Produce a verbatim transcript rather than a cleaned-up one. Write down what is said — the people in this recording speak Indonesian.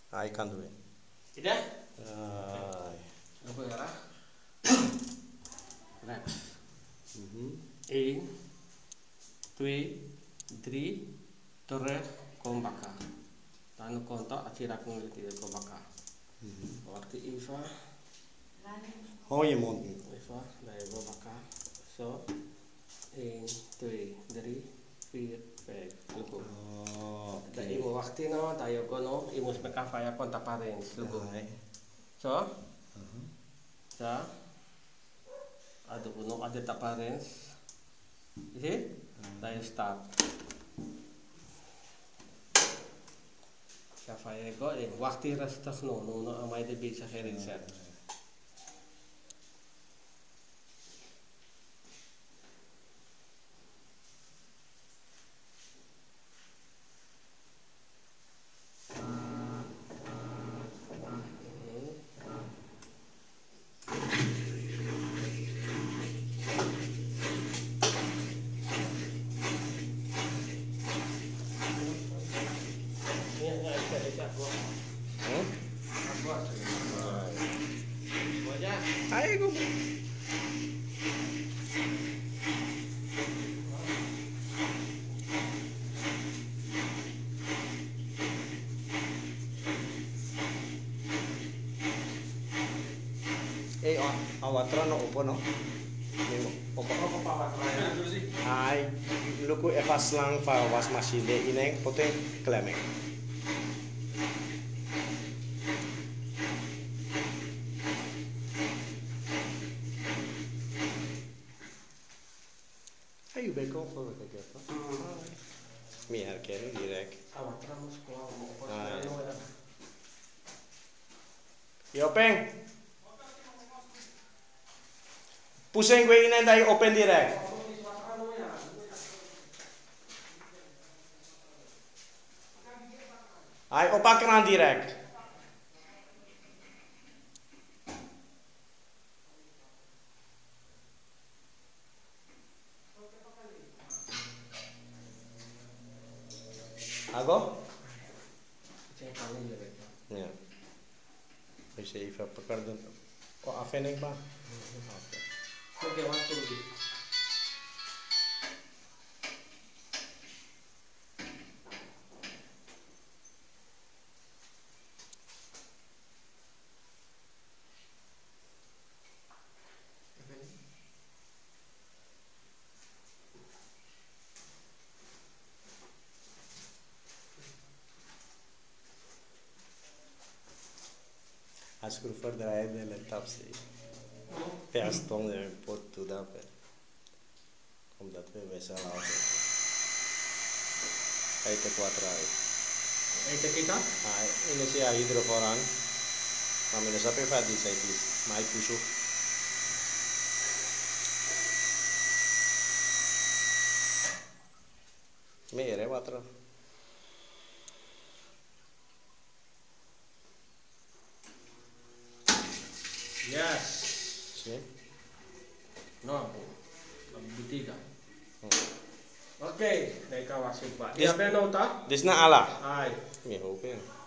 Ai kan doe. Tidak? Ai. Apa ya? Next. Mhm. één, twee, drie, terug, kom bakken. Dan kontak acirak ngeliti kom bakken. Waktu Eva. Hou je mond niet. Eva, daar kom bakken. Zo. één, twee, drie, vier, vijf. Lugu. Oh, Da imo waktu no, tayo kono, imo smekafaya kontak parents. Lugu. Ai. So. Mhm. So. Aduh, kuno ada tak parents. Isi? Tayo start. Kafaya ko, eh, waktu rastas no, no, no, amay de bisa herin set. Hmm? Wajah. Ai go. Eh, oh, awatra no upo no. Nimo, opo. Ai, luku evas lang fa was machine ineng pote klemeng. Ayo beko voor wat ik heb. Meer herkennen direct. Awak terus sekolah mau apa Ah, sih? iya. Yo peng. Pusing gue ini dai open direct. Ai opa keran direct. Ago? Cek paling ya betul. Ja. Dus even pakken. Oh, afvinding maar. Oke, waktu lagi. Als ik ervoor draai, dan let op zie. Ja, stond er een pot toe dat we. Omdat we wisselen altijd. Kijk het wat eruit. Ete kita? Ah, ini sih ya hidro vooraan. Maar met de sapi vat die zei is. Maar ik push op. Meer hè, water. Yes. Zie? No, lebih tiga. Hmm. Oke, naik kawasin pak. Dis- Dia penota. Dit is naar Allah. Hai. Meer hoop in.